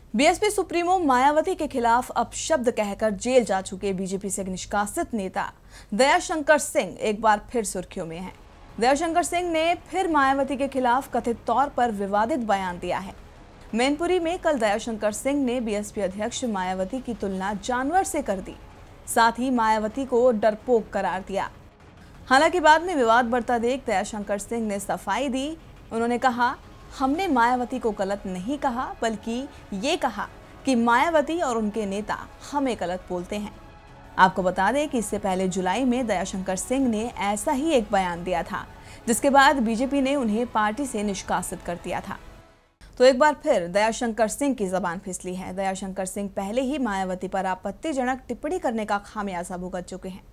BSP supremo Mayawati के खिलाफ अपशब्द कहकर जेल जा चुके बीजेपी से निष्कासित नेता दयाशंकर सिंह एक बार फिर सुर्खियों में हैं। दयाशंकर सिंह ने फिर मायावती के खिलाफ कथित तौर पर विवादित बयान दिया है। मैनपुरी में कल दयाशंकर सिंह ने बीएसपी अध्यक्ष मायावती की तुलना जानवर से कर दी, साथ ही मायावती को डरपोक करार दिया। हालांकि बाद में विवाद बढ़ता देख दयाशंकर सिंह ने सफाई दी। उन्होंने कहा, हमने मायावती को गलत नहीं कहा, बल्कि ये कहा कि मायावती और उनके नेता हमें गलत बोलते हैं। आपको बता दें कि इससे पहले जुलाई में दयाशंकर सिंह ने ऐसा ही एक बयान दिया था, जिसके बाद बीजेपी ने उन्हें पार्टी से निष्कासित कर दिया था। तो एक बार फिर दयाशंकर सिंह की जबान फिसली है। दयाशंकर सिंह पहले ही मायावती पर आपत्तिजनक टिप्पणी करने का खामियाजा भुगत चुके हैं।